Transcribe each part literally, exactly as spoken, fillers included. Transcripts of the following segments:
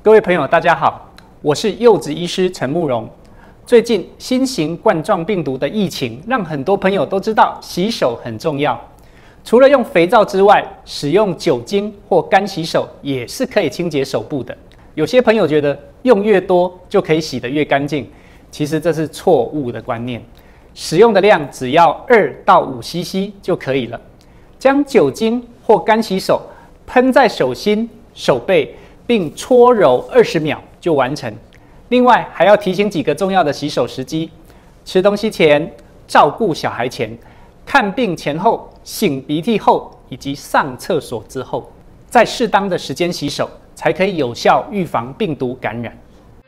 各位朋友，大家好，我是柚子医师陈慕容。最近新型冠状病毒的疫情，让很多朋友都知道洗手很重要。除了用肥皂之外，使用酒精或干洗手也是可以清洁手部的。有些朋友觉得用越多就可以洗得越干净，其实这是错误的观念。使用的量只要二到五 C C 就可以了。将酒精或干洗手喷在手心、手背，并搓揉二十秒就完成。另外还要提醒几个重要的洗手时机：吃东西前、照顾小孩前、看病前后、擤鼻涕后以及上厕所之后，在适当的时间洗手，才可以有效预防病毒感染。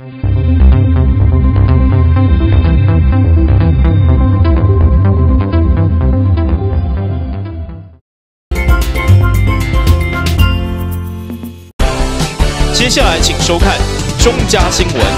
接下来请收看中嘉新闻。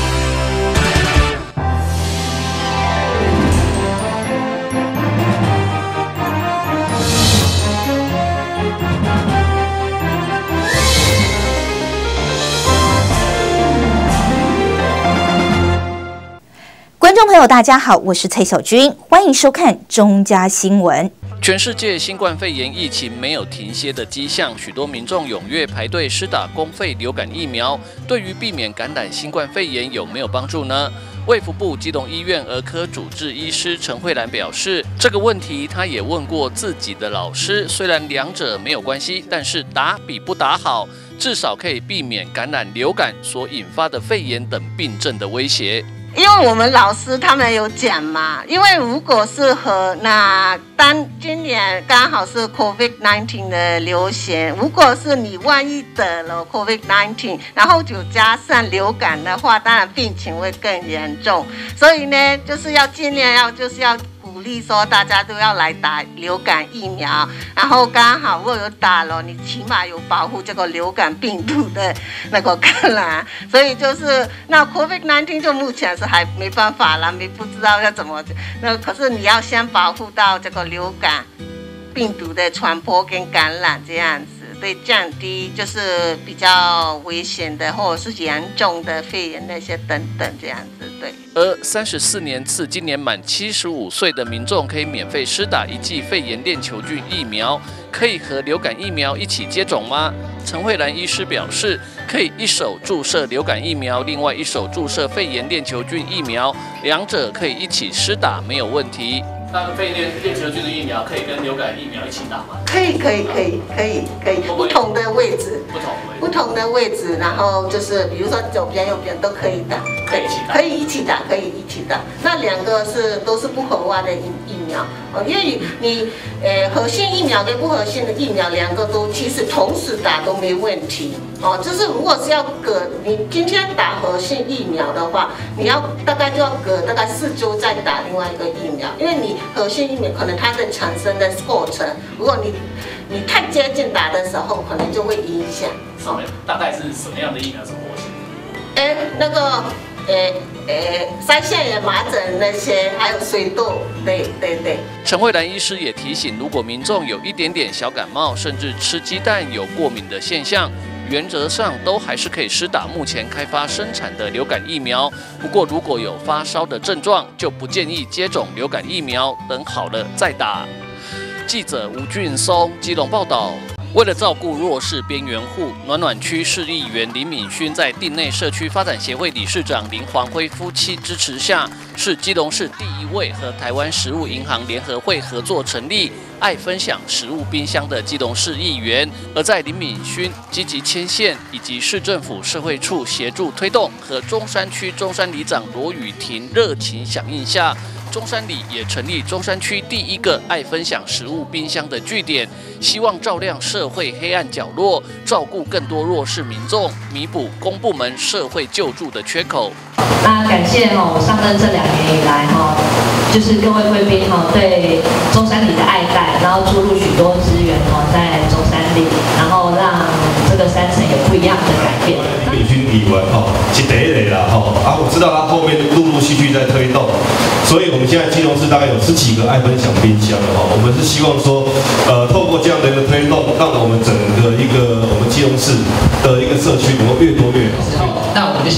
观众朋友，大家好，我是蔡小军，欢迎收看中嘉新闻。 全世界新冠肺炎疫情没有停歇的迹象，许多民众踊跃排队施打公费流感疫苗。对于避免感染新冠肺炎有没有帮助呢？卫福部基隆医院儿科主治医师陈慧兰表示，这个问题他也问过自己的老师，虽然两者没有关系，但是打比不打好，至少可以避免感染流感所引发的肺炎等病症的威胁。 因为我们老师他们有讲嘛，因为如果是和那当今年刚好是 COVID 十九 的流行，如果是你万一得了 COVID 十九，然后就加上流感的话，当然病情会更严重。所以呢，就是要尽量要就是要鼓励说大家都要来打流感疫苗，然后刚好如果有打了，你起码有保护这个流感病毒的那个感染。所以就是那 COVID 十九 就目前是还没办法了，没不知道要怎么。那可是你要先保护到这个流感病毒的传播跟感染这样子，对降低就是比较危险的或者是严重的肺炎那些等等这样子，对。 而三十四年次今年满七十五岁的民众可以免费施打一剂肺炎链球菌疫苗，可以和流感疫苗一起接种吗？陈慧兰医师表示，可以一手注射流感疫苗，另外一手注射肺炎链球菌疫苗，两者可以一起施打，没有问题。那肺炎链球菌的疫苗可以跟流感疫苗一起打吗？ 可以，可以，可以，可以，可以，不同的位置， 不同位置， 不同的位置，然后就是比如说左边、右边都可以打， 可以一起打， 可以一起打，可以一起打。那两个是都是不合化的疫疫苗哦，因为你呃核性疫苗跟不核性的疫苗两个都其实同时打都没问题哦。就是如果是要隔你今天打核性疫苗的话，你要大概就要隔大概四周再打另外一个疫苗，因为你核性疫苗可能它的产生的过程，如果你你太接近打的时候，可能就会影响。 什么？大概是什么样的疫苗是活性？ 哎，那个，诶诶，腮腺炎、麻疹那些，还有水痘，对对对。 陈慧兰医师也提醒，如果民众有一点点小感冒，甚至吃鸡蛋有过敏的现象，原则上都还是可以施打目前开发生产的流感疫苗。不过，如果有发烧的症状，就不建议接种流感疫苗，等好了再打。记者吴俊松基隆报道。为了照顾弱势边缘户，暖暖区市议员林敏勋在定内社区发展协会理事长林黄辉夫妻支持下，是基隆市第一位和台湾食物银行联合会合作成立爱分享食物冰箱的基隆市议员。而在林敏勋积极牵线以及市政府社会处协助推动和中山区中山里长罗雨婷热情响应下，中山里也成立中山区第一个爱分享食物冰箱的据点，希望照亮社会黑暗角落，照顾更多弱势民众，弥补公部门社会救助的缺口。 那感谢哈，我上任这两年以来哈，就是各位贵宾哈对中山里的爱戴，然后注入许多资源哈在中山里，然后让这个山城有不一样的改变。 敏勋议员哈是第一类啦哈，啊我知道他后面陆陆续续在推动，所以我们现在基隆市大概有十几个爱分享冰箱了哈，我们是希望说，呃，透过这样的一个推动，让我们整个一个我们基隆市的一个社区能够越多越好。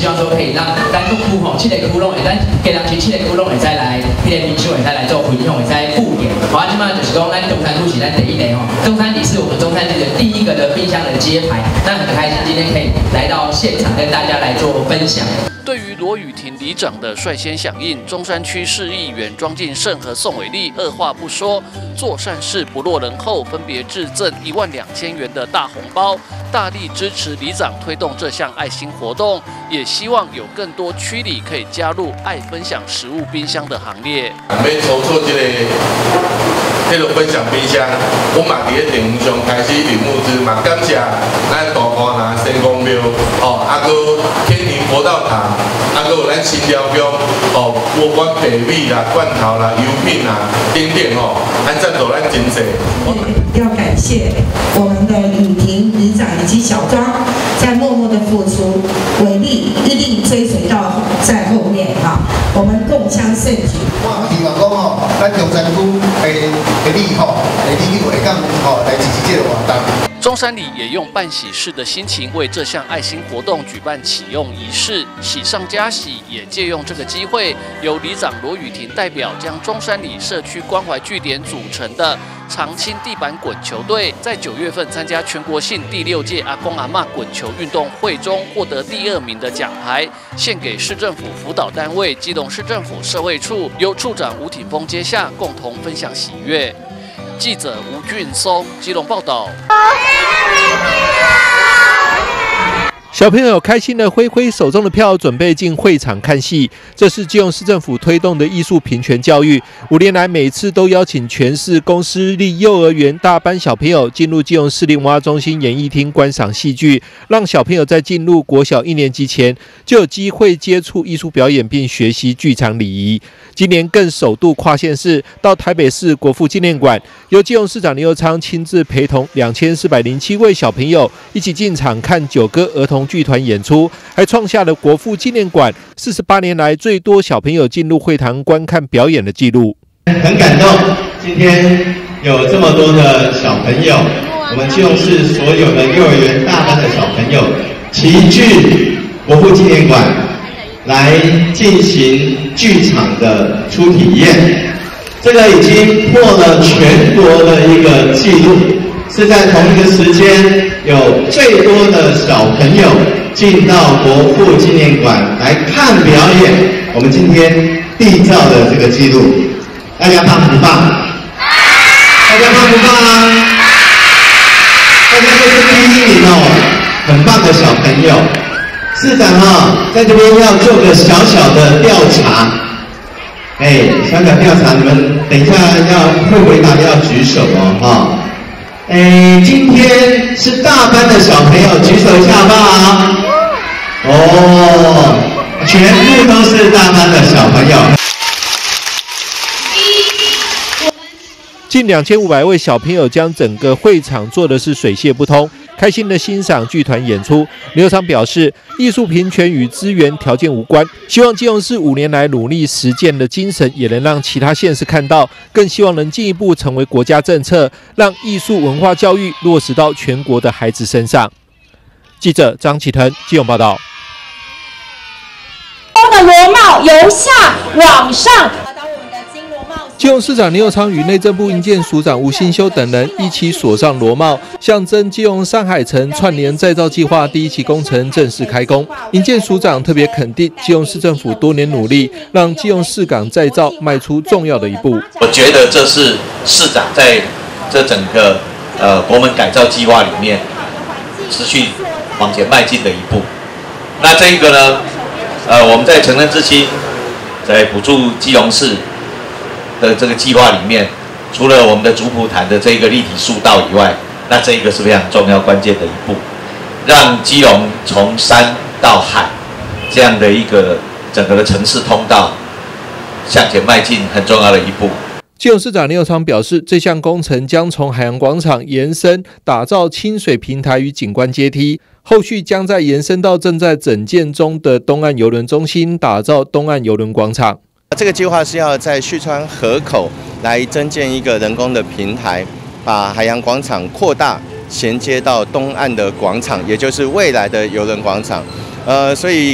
希望说可以让咱个区吼，七个区拢会咱给人群七个区拢会再来，迄个民众会再来做分享，会再布点。好，今嘛就是讲咱中山路是咱第一个吼，中山里是我们中山路的第一个的冰箱的揭牌，那很开心今天可以来到现场跟大家来做分享。 对于罗雨婷里长的率先响应，中山区市议员庄敬胜和宋伟立二话不说，做善事不落人后，分别致赠一万两千元的大红包，大力支持里长推动这项爱心活动，也希望有更多区里可以加入爱分享食物冰箱的行列。 要筹措这个这个分享冰箱，我嘛伫咧电上开始领募资嘛，感谢咱大瓜拿神公庙哦，啊个天庭佛道堂。啊，还有咱新寮乡哦，不管白米啦、罐头啦、油品啦等等哦，按赞助咱真济。 要感谢我们的雨婷里长以及小庄，在默默的付出，伟力一定追随到在后面哈，我们共襄盛举。 我希望讲吼，咱中山区的的你吼，的你会当吼来支持这个活动。 中山里也用办喜事的心情为这项爱心活动举办启用仪式，喜上加喜，也借用这个机会，由里长罗雨婷代表将中山里社区关怀据点组成的长青地板滚球队，在九月份参加全国性第六届阿公阿嬷滚球运动会中获得第二名的奖牌，献给市政府辅导单位基隆市政府社会处，由处长吴挺峰接下，共同分享喜悦。记者吴俊松基隆报道。 小朋友开心的挥挥手中的票，准备进会场看戏。这是基隆市政府推动的艺术平权教育，五年来每次都邀请全市公私立幼儿园大班小朋友进入基隆市立文化中心演艺厅观赏戏剧，让小朋友在进入国小一年级前就有机会接触艺术表演，并学习剧场礼仪。今年更首度跨县市到台北市国父纪念馆，由基隆市长林右昌亲自陪同两千四百零七位小朋友一起进场看九歌儿童剧团演出，还创下了国父纪念馆四十八年来最多小朋友进入会堂观看表演的纪录。 很感动，今天有这么多的小朋友，我们基隆市所有的幼儿园大班的小朋友齐聚国父纪念馆来进行剧场的初体验，这个已经破了全国的一个纪录，是在同一个时间有最多的小朋友进到国父纪念馆来看表演，我们今天缔造的这个纪录，大家棒不棒？大家棒不棒啊？大家都是第一名哦，很棒的小朋友。市长哈、哦，在这边要做个小小的调查，哎，小小调查，你们等一下要会回答要举手哦，哈、哦。哎，今天是大班的小朋友，举手一下好不好？哦，全部都是大班的小朋友。 近两千五百位小朋友将整个会场做的是水泄不通，开心的欣赏剧团演出。刘长表示，艺术平权与资源条件无关，希望基隆市五年来努力实践的精神，也能让其他县市看到，更希望能进一步成为国家政策，让艺术文化教育落实到全国的孩子身上。记者张启腾基隆报道。 的螺帽由下往上。 基隆市长林右昌与内政部营建署长吴新修等人一起锁上螺帽，象征基隆山海城串联再造计划第一期工程正式开工。营建署长特别肯定基隆市政府多年努力，让基隆市港再造迈出重要的一步。 我觉得这是市长在这整个呃国门改造计划里面持续往前迈进的一步。那这一个呢，呃，我们在城镇之星在补助基隆市的这个计划里面，除了我们的竹埔潭的这个立体树道以外，那这一个是非常重要关键的一步，让基隆从山到海这样的一个整个的城市通道向前迈进很重要的一步。 基隆市长林右昌表示，这项工程将从海洋广场延伸，打造清水平台与景观阶梯，后续将再延伸到正在整建中的东岸邮轮中心，打造东岸邮轮广场。 这个计划是要在旭川河口来增建一个人工的平台，把海洋广场扩大，衔接到东岸的广场，也就是未来的邮轮广场。呃，所以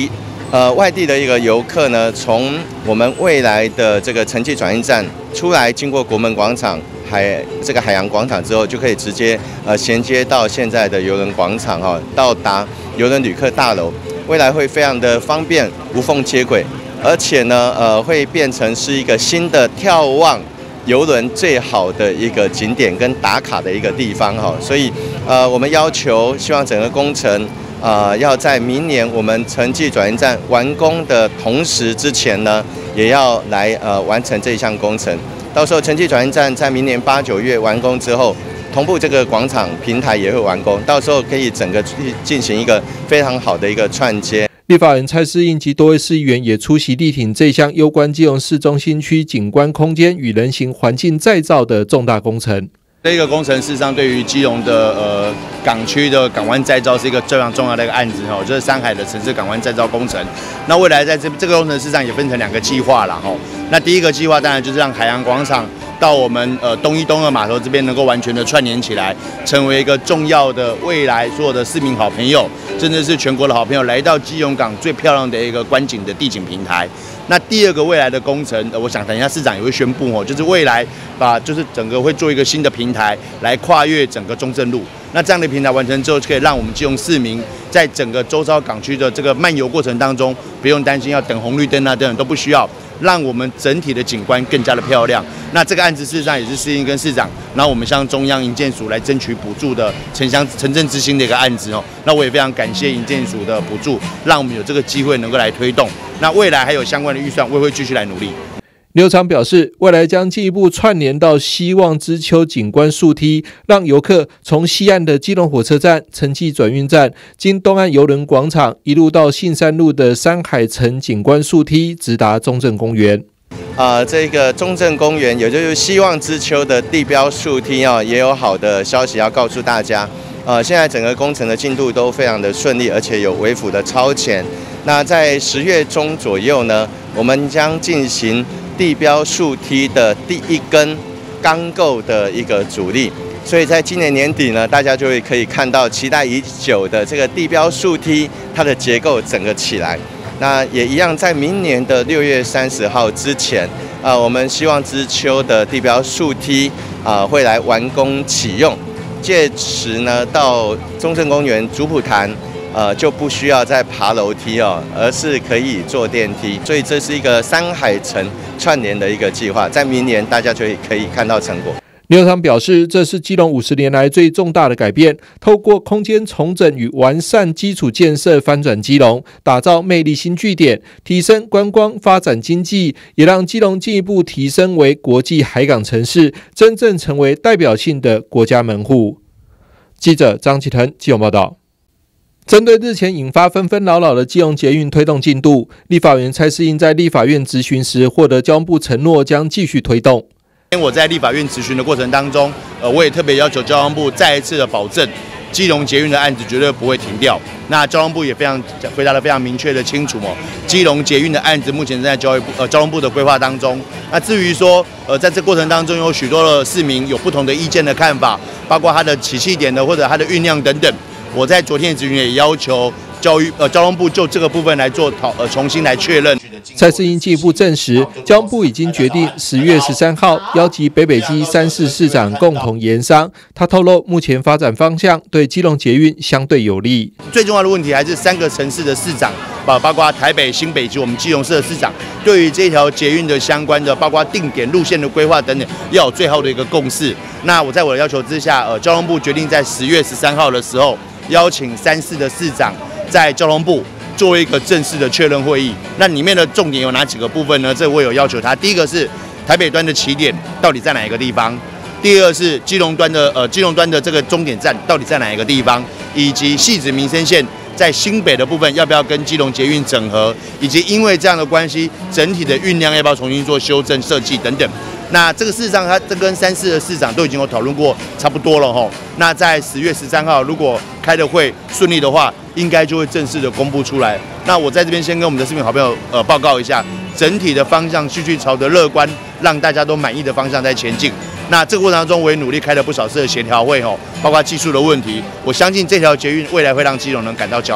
呃，外地的一个游客呢，从我们未来的这个城际转运站出来，经过国门广场、海这个海洋广场之后，就可以直接呃衔接到现在的邮轮广场哈、哦，到达邮轮旅客大楼。未来会非常的方便，无缝接轨，而且呢，呃，会变成是一个新的眺望邮轮最好的一个景点跟打卡的一个地方哈、哦。所以，呃，我们要求希望整个工程。呃，要在明年我们城际转运站完工的同时之前呢，也要来呃完成这一项工程。到时候城际转运站在明年八九月完工之后，同步这个广场平台也会完工，到时候可以整个进行一个非常好的一个串接。 立法人蔡适应及多位市议员也出席力挺这项攸关基隆市中心区景观空间与人行环境再造的重大工程。 这个工程事实上对于基隆的呃港区的港湾再造是一个非常重要的一个案子哈，就是山海的城市港湾再造工程。那未来在这这个工程事实上也分成两个计划了哈。那第一个计划当然就是让海洋广场到我们呃东一东二码头这边能够完全的串联起来，成为一个重要的未来所有的市民好朋友，甚至是全国的好朋友来到基隆港最漂亮的一个观景的地景平台。那第二个未来的工程，呃、我想等一下市长也会宣布哦，就是未来把就是整个会做一个新的平台来跨越整个中正路。那这样的平台完成之后，可以让我们基隆市民在整个周遭港区的这个漫游过程当中，不用担心要等红绿灯啊等等都不需要，让我们整体的景观更加的漂亮。那这个案子事实上也是市议跟市长，然后我们向中央营建署来争取补助的城乡城镇之星的一个案子哦。那我也非常感谢营建署的补助，让我们有这个机会能够来推动。那未来还有相关的预算，我也会继续来努力。 刘长表示，未来将进一步串联到希望之丘景观树梯，让游客从西岸的基隆火车站、城际转运站，经东岸邮轮广场，一路到信山路的山海城景观树梯，直达中正公园。 呃，这个中正公园，也就是希望之丘的地标树梯哦，也有好的消息要告诉大家。呃，现在整个工程的进度都非常的顺利，而且有微幅的超前。那在十月中左右呢，我们将进行地标树梯的第一根钢构的一个阻力，所以在今年年底呢，大家就会可以看到期待已久的这个地标树梯，它的结构整个起来。那也一样，在明年的六月三十号之前，呃，我们希望之丘的地标树梯啊、呃、会来完工启用，届时呢到中正公园主普坛。呃，就不需要再爬楼梯哦，而是可以坐电梯，所以这是一个山海城串联的一个计划，在明年大家就可以看到成果。 刘长表示，这是基隆五十年来最重大的改变，透过空间重整与完善基础建设，翻转基隆，打造魅力新据点，提升观光发展经济，也让基隆进一步提升为国际海港城市，真正成为代表性的国家门户。记者张启腾基隆报道。针对日前引发纷纷扰扰的基隆捷运推动进度，立法委员蔡适应在立法院质询时获得交通部承诺将继续推动。 我在立法院质询的过程当中，呃，我也特别要求交通部再一次的保证，基隆捷运的案子绝对不会停掉。那交通部也非常回答得非常明确的清楚哦，基隆捷运的案子目前正在交易部呃交通部的规划当中。那至于说呃在这过程当中有许多的市民有不同的意见的看法，包括它的起讫点的或者它的运量等等。我在昨天的质询也要求教育呃交通部就这个部分来做讨呃重新来确认。 蔡适应进一步证实，交通部已经决定十月十三号邀集北北基三市市长共同研商。他透露，目前发展方向对基隆捷运相对有利。 最重要的问题还是三个城市的市长，包包括台北、新北以及我们基隆市的市长，对于这条捷运的相关的，包括定点路线的规划等等，要有最后的一个共识。那我在我的要求之下，呃，交通部决定在十月十三号的时候。邀请三市的市长在交通部做一个正式的确认会议。那里面的重点有哪几个部分呢？这我有要求他。第一个是台北端的起点到底在哪一个地方？第二是基隆端的呃基隆端的这个终点站到底在哪一个地方？以及汐止民生线在新北的部分要不要跟基隆捷运整合？以及因为这样的关系，整体的运量要不要重新做修正设计等等。那这个事实上，他这跟三市的市长都已经有讨论过，差不多了吼。那在十月十三号，如果开的会顺利的话，应该就会正式的公布出来。那我在这边先跟我们的市民好朋友呃报告一下，整体的方向继续朝着乐观，让大家都满意的方向在前进。那这个过程当中，我也努力开了不少次的协调会吼，包括技术的问题。我相信这条捷运未来会让基隆人感到骄傲。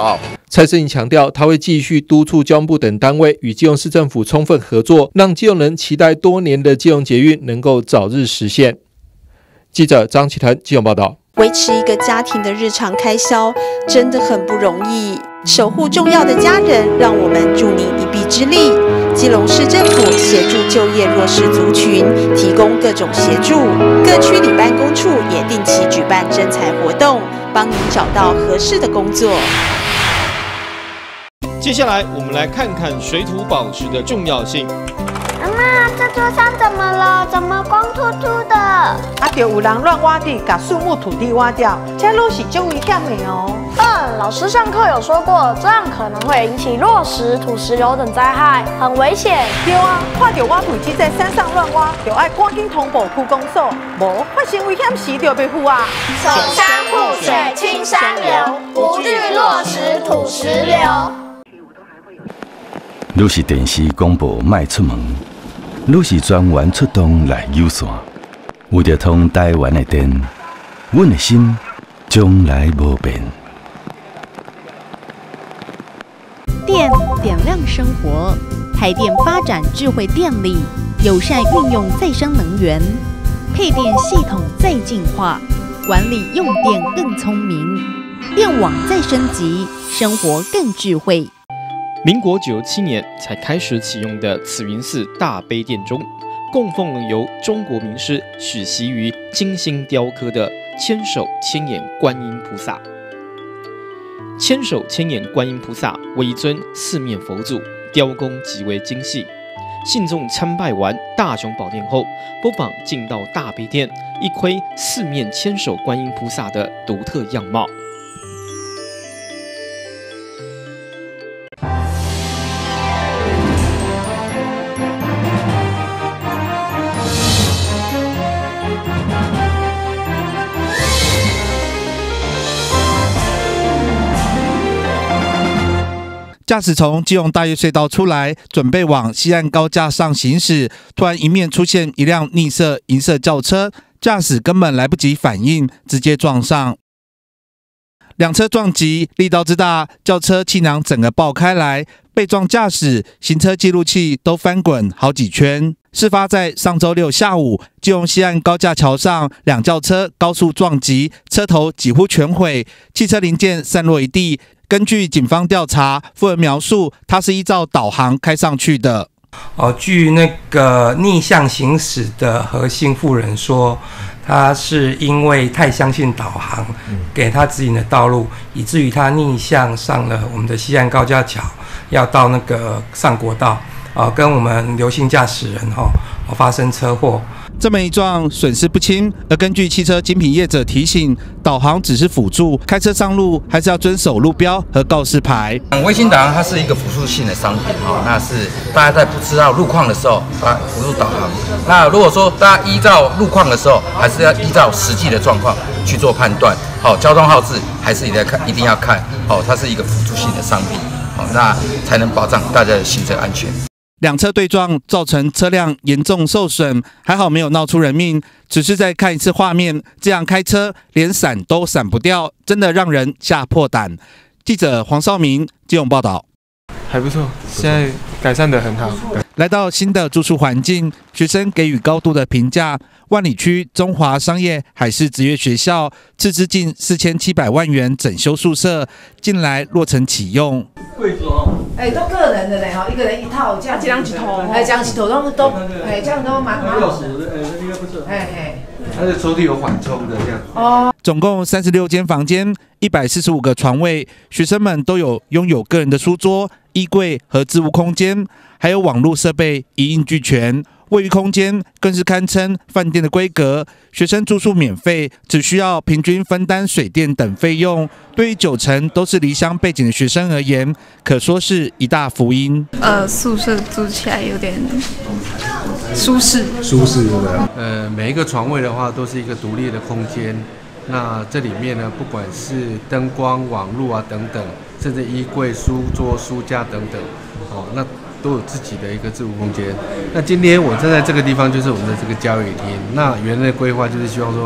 蔡适应强调，他会继续督促交通部等单位与基隆市政府充分合作，让基隆人期待多年的基隆捷运能够早日实现。记者张启腾基隆报道。 维持一个家庭的日常开销真的很不容易，守护重要的家人，让我们助您一臂之力。基隆市政府协助就业弱势族群，提供各种协助，各区里办公处也定期举办征才活动，帮您找到合适的工作。 接下来，我们来看看水土保持的重要性。 妈妈，这座山怎么了？怎么光秃秃的？ 啊，就有人乱挖地，把树木、土地挖掉，这路是就危险的哦。 嗯，老师上课有说过，这样可能会引起落石、土石流等灾害，很危险。 对啊，看到挖土机在山上乱挖，就要赶紧通报区公所，无发生危险时就被负啊。 守山护水，青山流，不惧落石、土石流。 你是电视广播卖出门，你是专员出动来游线，为着通台湾的电，阮的心从来无变。 电点亮生活，台电发展智慧电力，友善运用再生能源，配电系统再进化，管理用电更聪明，电网再升级，生活更智慧。 民国九十七年才开始启用的慈云寺大悲殿中，供奉了由中国名师许习于精心雕刻的千手千眼观音菩萨。千手千眼观音菩萨为一尊四面佛祖，雕工极为精细。信众参拜完大雄宝殿后，不妨进到大悲殿，一窥四面千手观音菩萨的独特样貌。 驾驶从基隆大业隧道出来，准备往西岸高架上行驶，突然迎面出现一辆逆色银色轿车，驾驶根本来不及反应，直接撞上。两车撞击力道之大，轿车气囊整个爆开来，被撞驾驶行车记录器都翻滚好几圈。事发在上周六下午，基隆西岸高架桥上，两轿车高速撞击，车头几乎全毁，汽车零件散落一地。根据警方调查，妇人描述，他是依照导航开上去的。 哦，据那个逆向行驶的何姓妇人说，他是因为太相信导航给他指引的道路，以至于他逆向上了我们的西岸高架桥，要到那个上国道，啊、呃，跟我们刘姓驾驶人哈、哦、发生车祸。 这么一撞，损失不轻。而根据汽车精品业者提醒，导航只是辅助，开车上路还是要遵守路标和告示牌。 卫星导航它是一个辅助性的商品哈，那是大家在不知道路况的时候，啊，辅助导航。那如果说大家依照路况的时候，还是要依照实际的状况去做判断。好，交通号志还是一定要看，一定要看。好，它是一个辅助性的商品，好，那才能保障大家的行车安全。 两车对撞，造成车辆严重受损，还好没有闹出人命。只是再看一次画面，这样开车连闪都闪不掉，真的让人吓破胆。记者黄少明基隆报道。 还不错，现在改善得很好。 来到新的住宿环境，学生给予高度的评价。万里区中华商业海事职业学校斥资近四千七百万元整修宿舍，近来落成启用。 贵州哎，都个人的嘞哈，一个人一套，这样这样几套，哎，这样几套都都，哎，这样都蛮蛮好的。哎，那个不是，哎哎， 它的抽屉有缓冲的这样。 哦，总共三十六间房间，一百四十五个床位，学生们都有拥有个人的书桌、衣柜和置物空间，还有网络设备一应俱全。卫浴空间更是堪称饭店的规格，学生住宿免费，只需要平均分担水电等费用。对于九成都是离乡背景的学生而言，可说是一大福音。 呃，宿舍住起来有点舒适， 舒适对不对？呃，每一个床位的话都是一个独立的空间。那这里面呢，不管是灯光、网络啊等等，甚至衣柜、书桌、书架等等，哦，那都有自己的一个置物空间。那今天我站在这个地方，就是我们的这个教育厅。那原来的规划就是希望说，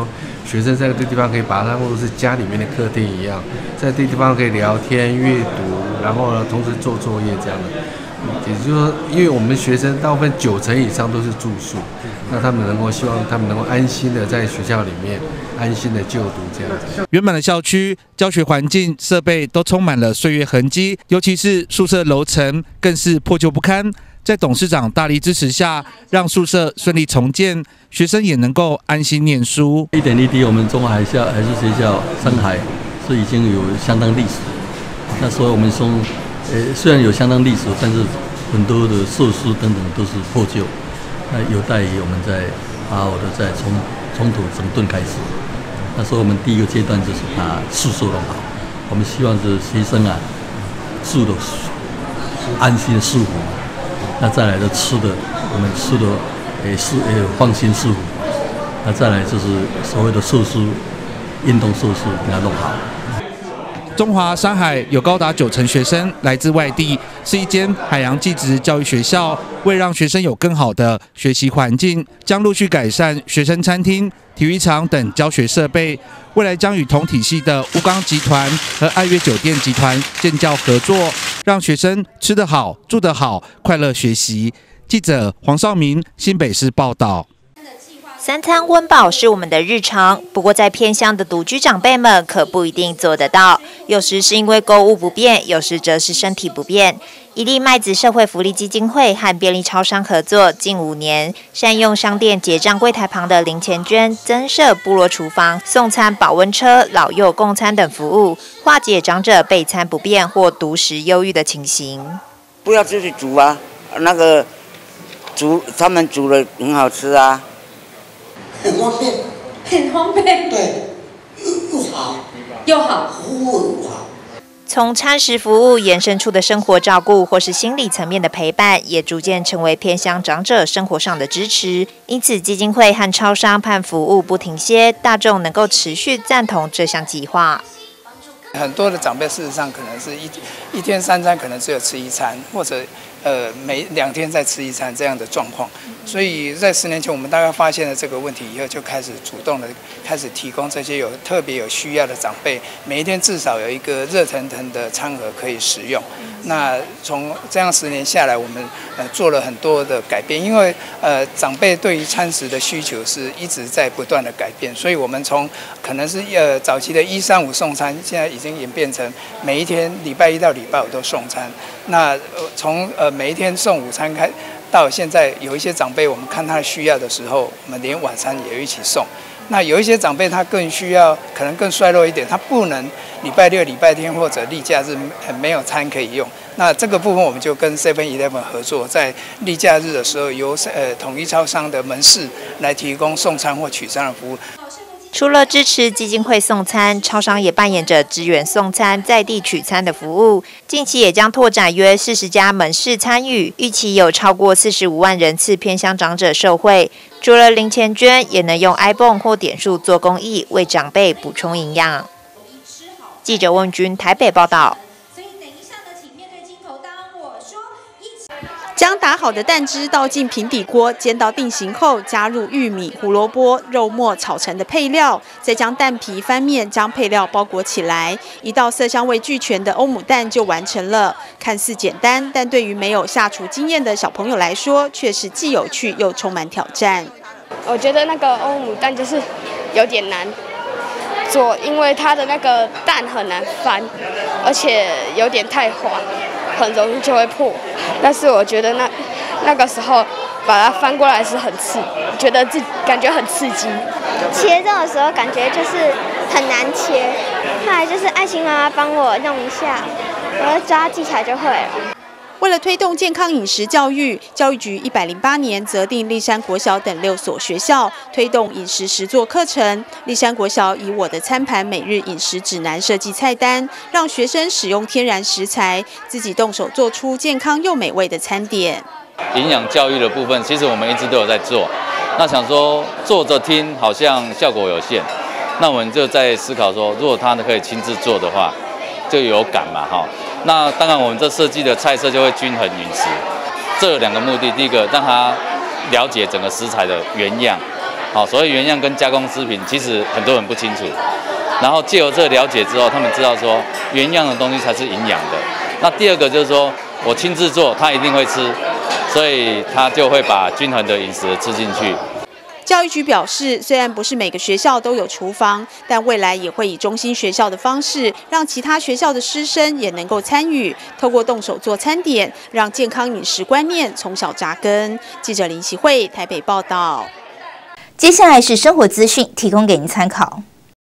学生在这个地方可以把它当作是家里面的客厅一样，在这个地方可以聊天、阅读，然后呢，同时做作业这样的。也就是说，因为我们学生大部分九成以上都是住宿，那他们能够希望他们能够安心的在学校里面安心的就读这样子。 原本的校区教学环境、设备都充满了岁月痕迹，尤其是宿舍楼层更是破旧不堪。在董事长大力支持下，让宿舍顺利重建，学生也能够安心念书。 一点一滴，我们中华海校海事学校山海是已经有相当历史。那所以我们从呃虽然有相当历史，但是很多的设施等等都是破旧，那有待于我们再好好的再从从头整顿开始。那所以我们第一个阶段就是把宿舍弄好，我们希望是学生啊住的安心舒服。那再来的吃的，我们吃的也是也放心舒服。那再来就是所谓的设施，运动设施给它弄好。 中华山海有高达九成学生来自外地，是一间海洋技职教育学校。为让学生有更好的学习环境，将陆续改善学生餐厅、体育场等教学设备。未来将与同体系的乌冈集团和爱悦酒店集团建教合作，让学生吃得好、住得好，快乐学习。记者黄少明，新北市报道。 三餐温饱是我们的日常，不过在偏乡的独居长辈们可不一定做得到。有时是因为购物不便，有时则是身体不便。一粒麦子社会福利基金会和便利超商合作近五年，善用商店结账柜台旁的零钱捐，增设部落厨房、送餐保温车、老幼共餐等服务，化解长者备餐不便或独食忧郁的情形。 不要自己煮啊，那个煮他们煮的很好吃啊。 很方便，很方便，对，又好，又好，服务又好。 从餐食服务延伸出的生活照顾，或是心理层面的陪伴，也逐渐成为偏乡长者生活上的支持。因此，基金会和超商盼服务不停歇，大众能够持续赞同这项计划。 很多的长辈事实上可能是一一天三餐可能只有吃一餐，或者呃每两天再吃一餐这样的状况。所以在十年前我们大概发现了这个问题以后，就开始主动的开始提供这些有特别有需要的长辈，每一天至少有一个热腾腾的餐盒可以食用。那从这样十年下来，我们呃做了很多的改变，因为呃长辈对于餐食的需求是一直在不断的改变，所以我们从可能是呃早期的一三五送餐，现在已经演变成每一天礼拜一到礼拜五都送餐。那呃从呃每一天送午餐开到现在，有一些长辈我们看他需要的时候，我们连晚餐也一起送。那有一些长辈他更需要，可能更衰弱一点，他不能礼拜六、礼拜天或者例假日没有餐可以用。那这个部分我们就跟 seven eleven 合作，在例假日的时候，由呃统一超商的门市来提供送餐或取餐的服务。 除了支持基金会送餐，超商也扮演着支援送餐、在地取餐的服务。近期也将拓展约四十家门市参与，预期有超过四十五万人次偏乡长者受惠。除了零钱捐，也能用 iPhone 或点数做公益，为长辈补充营养。记者问君台北报道。 将打好的蛋汁倒进平底锅，煎到定型后，加入玉米、胡萝卜、肉末炒成的配料，再将蛋皮翻面，将配料包裹起来，一道色香味俱全的欧姆蛋就完成了。看似简单，但对于没有下厨经验的小朋友来说，却是既有趣又充满挑战。 我觉得那个欧姆蛋就是有点难做，因为它的那个蛋很难翻，而且有点太滑，很容易就会破。但是我觉得那那个时候把它翻过来是很刺，觉得自己感觉很刺激。 切肉的时候感觉就是很难切，后来就是爱心妈妈帮我弄一下，我抓技巧就会了。 为了推动健康饮食教育，教育局一百零八年责定立山国小等六所学校推动饮食实作课程。立山国小以我的餐盘每日饮食指南设计菜单，让学生使用天然食材，自己动手做出健康又美味的餐点。 营养教育的部分，其实我们一直都有在做。那想说坐着听好像效果有限，那我们就在思考说，如果他可以亲自做的话，就有感嘛哈。那当然，我们这设计的菜色就会均衡饮食。这有两个目的：第一个，让他了解整个食材的原样， 好，所谓原样跟加工食品，其实很多人不清楚。然后借由这个了解之后，他们知道说原样的东西才是营养的。那第二个就是说我亲自做，他一定会吃，所以他就会把均衡的饮食吃进去。 教育局表示，虽然不是每个学校都有厨房，但未来也会以中心学校的方式，让其他学校的师生也能够参与，透过动手做餐点，让健康饮食观念从小扎根。记者林启慧台北报道。 接下来是生活资讯，提供给您参考。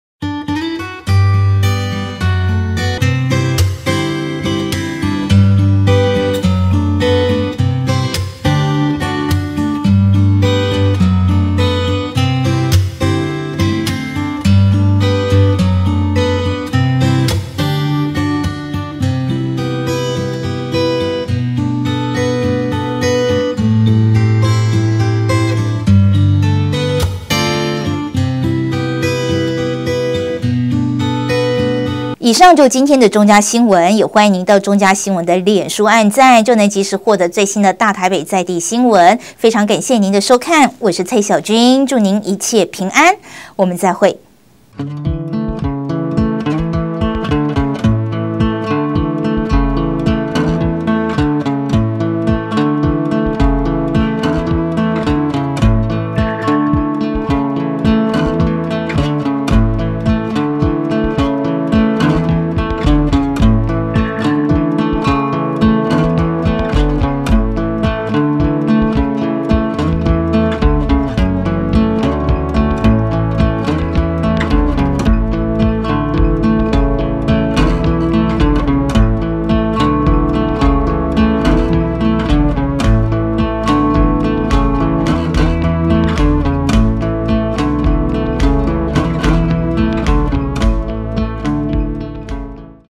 以上就今天的中嘉新闻，也欢迎您到中嘉新闻的脸书按赞，就能及时获得最新的大台北在地新闻。非常感谢您的收看，我是蔡小君，祝您一切平安，我们再会。